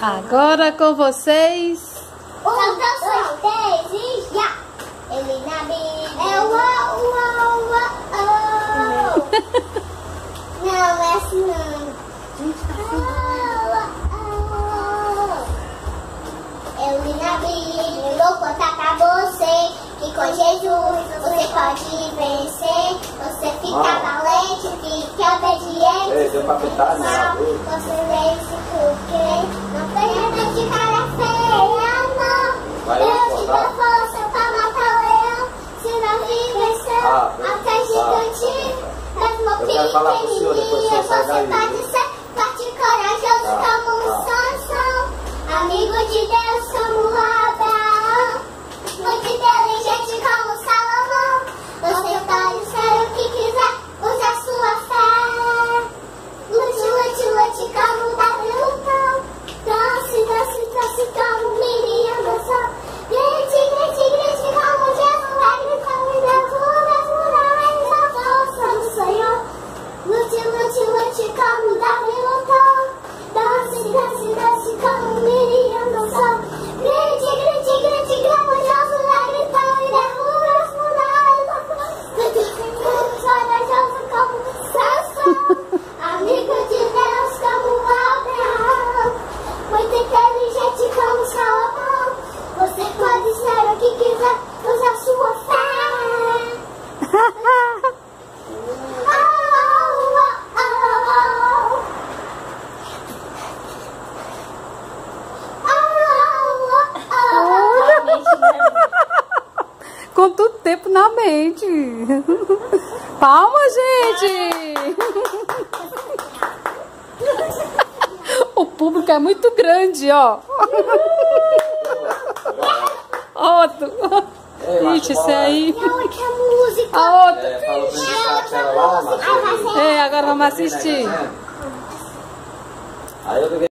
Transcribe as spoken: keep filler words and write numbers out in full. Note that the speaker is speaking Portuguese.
Agora com vocês. Um, dois, três e já! Ele na Bíblia. É uau, uau, uau. Não, é assim não. Eu li na Bíblia, eu vou contar pra você que com Jesus você pode vencer. Você fica ah. valente, fica obediente. Ei, deu pra pintar, né? Você vence porque não tem de cara feia, não. Vai, Deus te dá força pra matar o leão. Se não vir vencer, ah, até gigante. Mesmo pequenininho, você pode ser forte e corajoso ah, como um ah. Sansão. Amigo de Deus como Abraão, muito inteligente como Salomão. Você pode ser o que quiser, use a sua fé. Lute, lute, lute como Davi lutou. Dance, dance, dance como Miriam dançou. Grite, grite, grite como Jesus vai gritando e derruba as muralhas da força do Senhor. Lute, lute, lute como Davi lutou. Dance, dance, dance como Miriam dançou. Grite, grite, grite como Jesus vai gritando e derruba as muralhas da força do Senhor. Corajoso como Sansão. Amigo de Deus como Abraão, muito inteligente como Salomão. Você pode ser o que quiser, use a sua fé. Oh, oh, oh. Oh, oh. Com todo tempo na mente. Palma, gente! O público é muito grande, ó. Outro. Ixi, esse aí. A outra. É, agora vamos assistir.